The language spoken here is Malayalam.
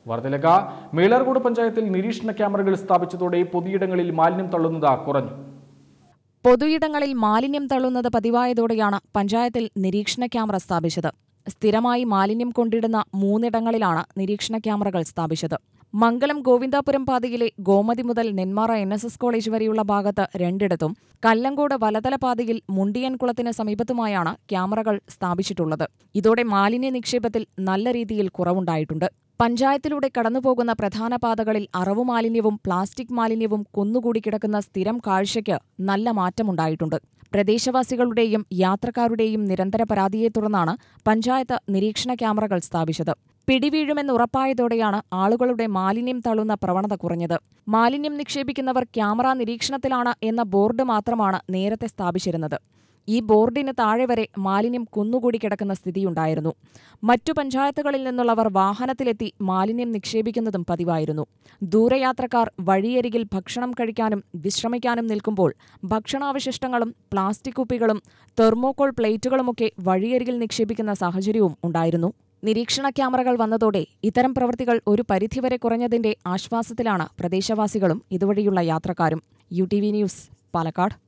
വാർത്തയിലേക്ക്. മേലാർകോട് പഞ്ചായത്തിൽ നിരീക്ഷണ ക്യാമറകൾ സ്ഥാപിച്ചതോടെ പൊതുയിടങ്ങളിൽ മാലിന്യം തള്ളുന്നത് കുറഞ്ഞു. പൊതുയിടങ്ങളിൽ മാലിന്യം തള്ളുന്നത് പതിവായതോടെയാണ് പഞ്ചായത്തിൽ നിരീക്ഷണ ക്യാമറ സ്ഥാപിച്ചത്. സ്ഥിരമായി മാലിന്യം കൊണ്ടിടുന്ന 3 ഇടങ്ങളിലാണ് നിരീക്ഷണ ക്യാമറകൾ സ്ഥാപിച്ചത്. മംഗലം ഗോവിന്ദാപുരം പാതയിലെ ഗോമതി മുതൽ നെന്മാറ NSS കോളേജ് വരെയുള്ള ഭാഗത്ത് 2 കല്ലങ്കോട് വലതല പാതയിൽ മുണ്ടിയൻകുളത്തിന് സമീപത്തുമായാണ് ക്യാമറകൾ സ്ഥാപിച്ചിട്ടുള്ളത്. ഇതോടെ മാലിന്യ നിക്ഷേപത്തിൽ നല്ല രീതിയിൽ കുറവുണ്ടായിട്ടുണ്ട്. പഞ്ചായത്തിലൂടെ കടന്നുപോകുന്ന പ്രധാന പാതകളിൽ അറവു മാലിന്യവും പ്ലാസ്റ്റിക് മാലിന്യവും കുന്നുകൂടി കിടക്കുന്ന സ്ഥിരം കാഴ്ചയ്ക്ക് നല്ല മാറ്റമുണ്ടായിട്ടുണ്ട്. പ്രദേശവാസികളുടെയും യാത്രക്കാരുടെയും നിരന്തര പരാതിയെ തുടർന്നാണ് പഞ്ചായത്ത് നിരീക്ഷണ ക്യാമറകൾ സ്ഥാപിച്ചത്. പിടിവീഴുമെന്നുറപ്പായതോടെയാണ് ആളുകളുടെ മാലിന്യം തള്ളുന്ന പ്രവണത കുറഞ്ഞത്. മാലിന്യം നിക്ഷേപിക്കുന്നവർ ക്യാമറ നിരീക്ഷണത്തിലാണ് എന്ന ബോർഡ് മാത്രമാണ് നേരത്തെ സ്ഥാപിച്ചിരുന്നത്. ഈ ബോർഡിന് താഴെ വരെ മാലിന്യം കുന്നുകൂടി കിടക്കുന്ന സ്ഥിതിയുണ്ടായിരുന്നു. മറ്റു പഞ്ചായത്തുകളിൽ നിന്നുള്ളവർ വാഹനത്തിലെത്തി മാലിന്യം നിക്ഷേപിക്കുന്നതും പതിവായിരുന്നു. ദൂരയാത്രക്കാർ വഴിയരികിൽ ഭക്ഷണം കഴിക്കാനും വിശ്രമിക്കാനും നിൽക്കുമ്പോൾ ഭക്ഷണാവശിഷ്ടങ്ങളും പ്ലാസ്റ്റിക് കുപ്പികളും തെർമോകോൾ പ്ലേറ്റുകളുമൊക്കെ വഴിയരികിൽ നിക്ഷേപിക്കുന്ന സാഹചര്യവും ഉണ്ടായിരുന്നു. നിരീക്ഷണ ക്യാമറകൾ വന്നതോടെ ഇത്തരം പ്രവൃത്തികൾ ഒരു പരിധിവരെ കുറഞ്ഞതിന്റെ ആശ്വാസത്തിലാണ് പ്രദേശവാസികളും ഇതുവഴിയുള്ള യാത്രക്കാരും. UTV news, Palakkad.